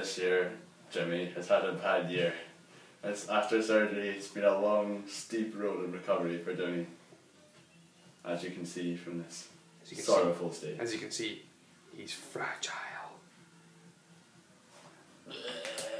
this year, Jimmy has had a bad year. It's after surgery, it's been a long, steep road of recovery for Downey. As you can see from this sorrowful state. As you can see, he's fragile.